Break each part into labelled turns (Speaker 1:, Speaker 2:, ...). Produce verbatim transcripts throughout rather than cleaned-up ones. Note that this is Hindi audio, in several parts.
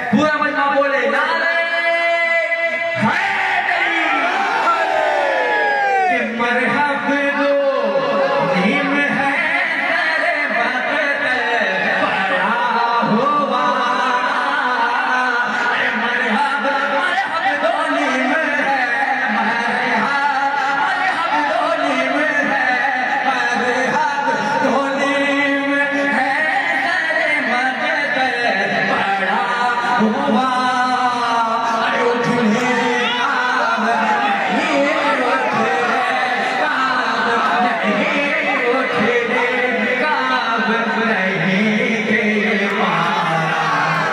Speaker 1: पूरा मजमा बोले नारे हैदरी कि मरहब दो नीम है तेरे वक्त पड़ा हुआ मरहब मरहब दो नीम है मरहब मरहब दो नीम है मरहब दो नीम है तेरे वक्त पड़ा हुआ अरे उठने काम नहीं उठने काम नहीं उठने काम नहीं के मारा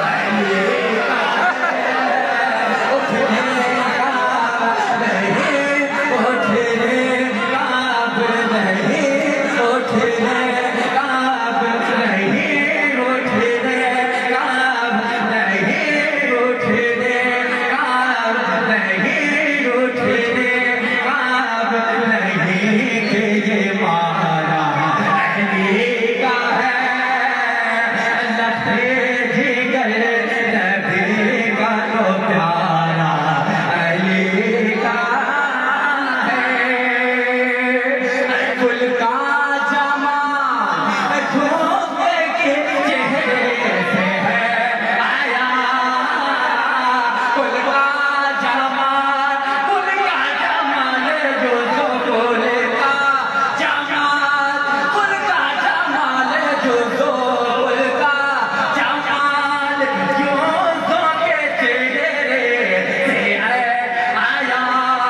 Speaker 1: उठने काम नहीं उठने काम नहीं उठने काम नहीं उठने काम नहीं उठने काम नहीं उठने काम नहीं के ये मारा अली का है लफ्ज़े जिगर नबी का तो प्यारा अली का है कुल का जमाल धूप के चेहरे से है आया कुल का जमाल कुल का जमाल जो जो कुल का जमाल कुल का जमाल जो जो कुल का जमाल जो जो के चेहरे से है आया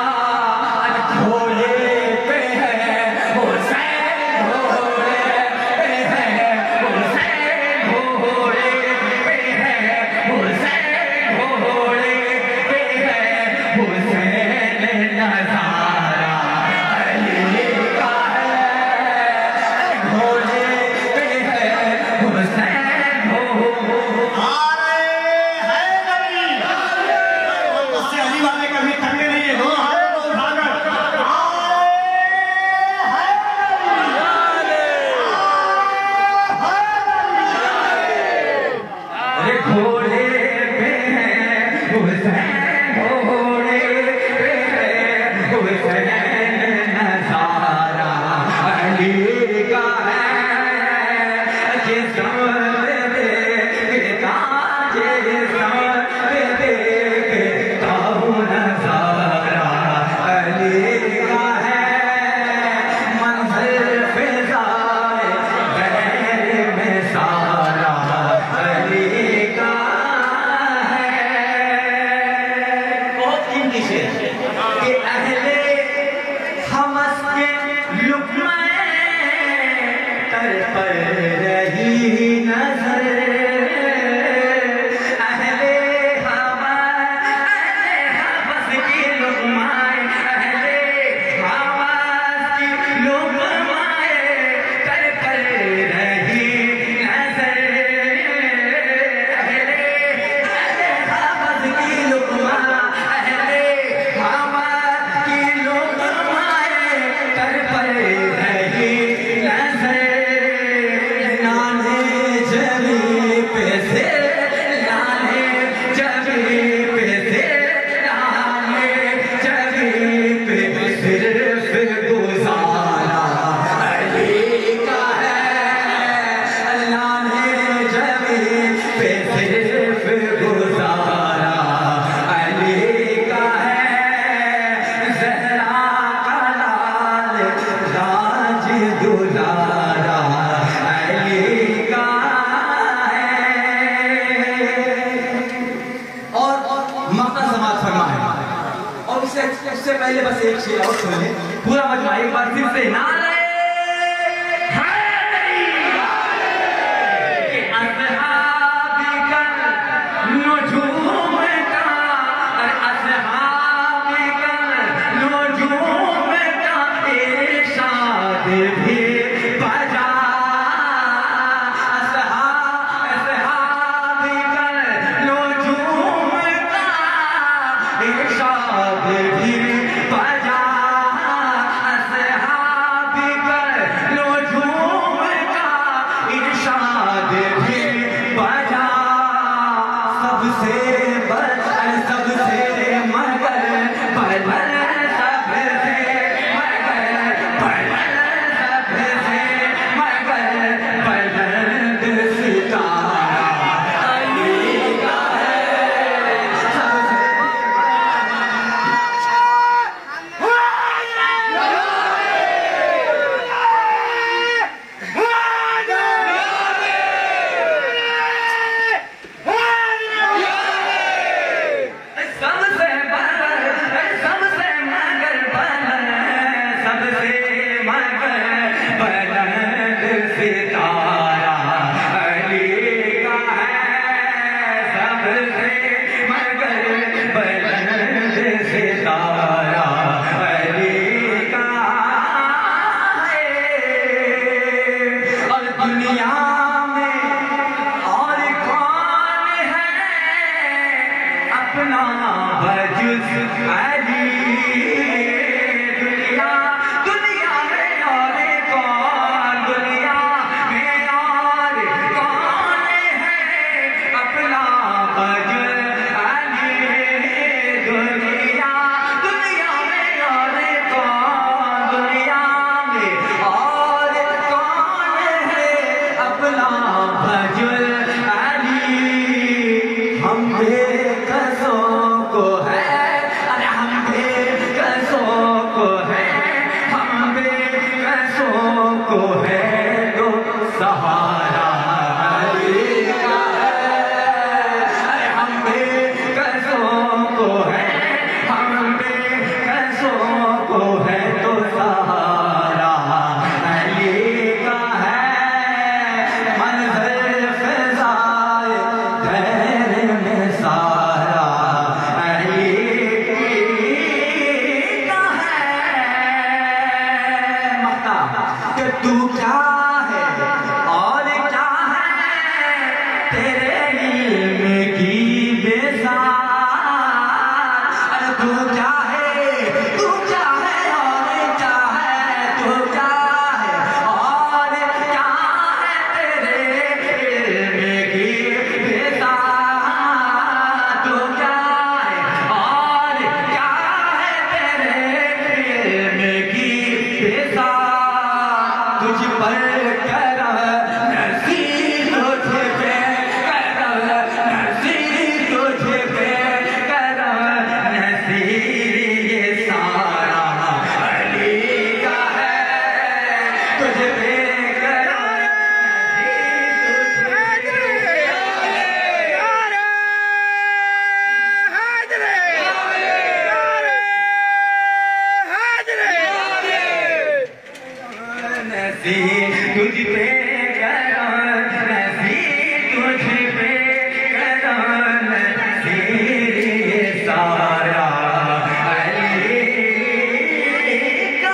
Speaker 1: घोड़े पे है हुसैन घोड़े पे है हुसैन घोड़े पे है हुसैन घोड़े पे है हुसैन नज़ारा अली का है घोड़े पे है हुसैन घोड़े
Speaker 2: उससे अली वाले कभी थकने नहीं है दोनों हाथों को उठाकर
Speaker 1: अरे घोड़े पे है हुसैन घोड़े पे है हुसैन नज़ारा अली का है जिस्म पे देखता जिस्म पे देखता हूँ नज़ारा अली का है मंज़िल फ़िज़ाए गैर में सारा अली का है बहुत कीमती शेर कि अहले हमस के लुक़्मे तर पर रही नजर अहले हमस अहले हमस की लुक़्माए अहले हमस की लुक़्माए तर पर रही नजर अहले अहले हमस की लुक़्मा अहले हमस की लुक़्माए तर पर रही नजर नाने जमी पे से नाने जमी पे से नाने जमी पे सिर्फ गुजारा अली का है नाने जमी पे सिर्फ गुजारा अली का है ज़हरा का लाल राज दुलारा अली का है और मक्का समाज फरमा है और इससे इससे पहले बस एक शेर और सुन ले पूरा मजमा एक बार फिर से नारे हैदरी कि असहाबी का नुजूम का और असहाबी का नुजूम का इरशाद भी बजा असहाब असहाबी का नुजूम का इरशाद भी बजा असहाबी अली दुनिया दुनिया में और कौन दुनिया में और कौन है अपना फजल अली दुनिया दुनिया में और कौन दुनिया में और कौन है अपना फजल अली हम बेकसों को है अरे हम बेकसों को है हम बेकसों को है तो सहारा अली का है अरे हम बेकसों को है हम बेकसों को है तो सहारा अली का है मंज़िल फ़िज़ाए धैर्य में सारा अली का है मक्ता कि तू क्या है और क्या है तेरे इल्म की बेसार अरे तू क्या है तू क्या है और क्या है तू क्या है और क्या है तेरे इल्म की बेसार तू क्या है और क्या है तेरे इल्म की बेसार तुझ पर करम नसीब तुझ पे करम नसीब तुझ पे करम नसीब ये सारा अली का है तुझ पे करम नसीब तुझ नसीब तुझ पे करम नसीब तुझ पे करम नसीब ये सारा अली का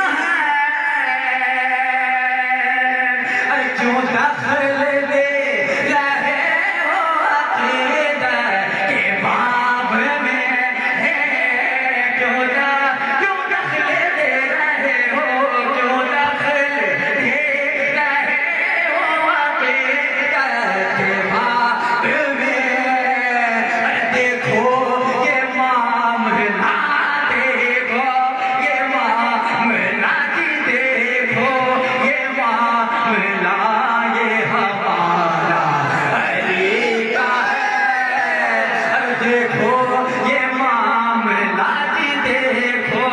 Speaker 1: है जो दखल दे रहे हो अक़ीदत के बाब में है क्यों ना क्यों दखल दे रहे हो क्यों दखल दे रहे हो अक़ीदत के बाब में देखो ये मामला देखो ये मामला की देखो ये मामला ये हमारा अली का है देखो ये मामला की देखो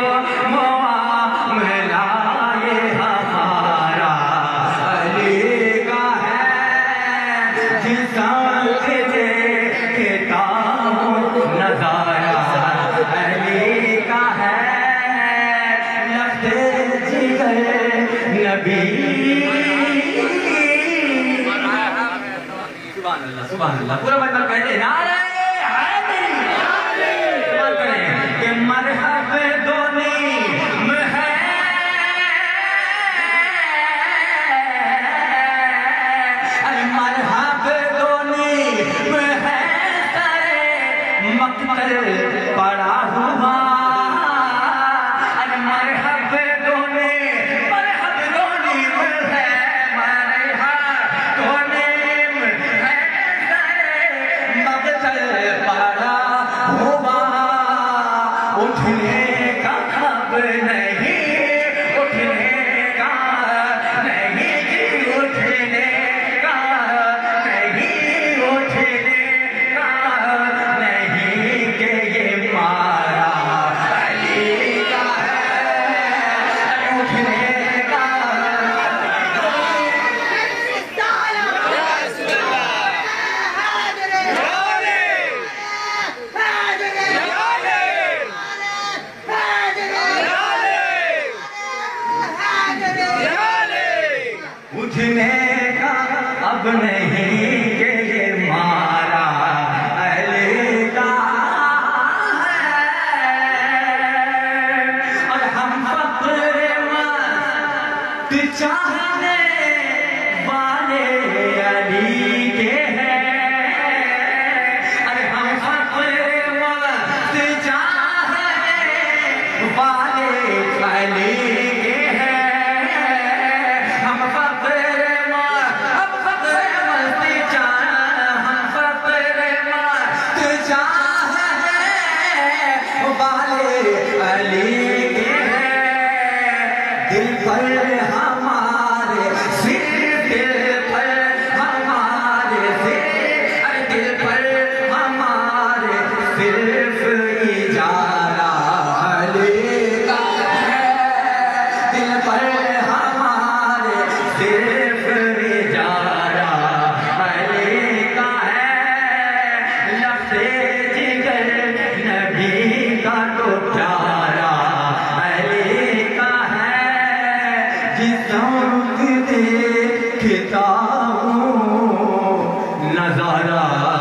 Speaker 1: मामला ये हमारा अली का है जिस देखता हूँ नजारा अली का है लफ्ज़े जिगर नबी सुभान अल्लाह सुभान अल्लाह पूरा मतलब कहते नारे हैदरी सुभान करें कि मरहब दोनी में है अरे मरहब दोनी में है तेरे मक्तल पड़ा हुआ अरे मरहब दोनी मरहब दोनी में है मरहब दोनी में है तेरे मक्तल पड़ा हुआ उठने का पर हमारे सिर्फ दिल पर हमारे सिर्फ अरे दिल पर हमारे सिर्फ इजारा अली का है, दिल पर हमारे सिर्फ इजारा अली का है, लफ्ज़े जिगर नबी का तो प्यारा अली का है, जिस देखता हूँ नजारा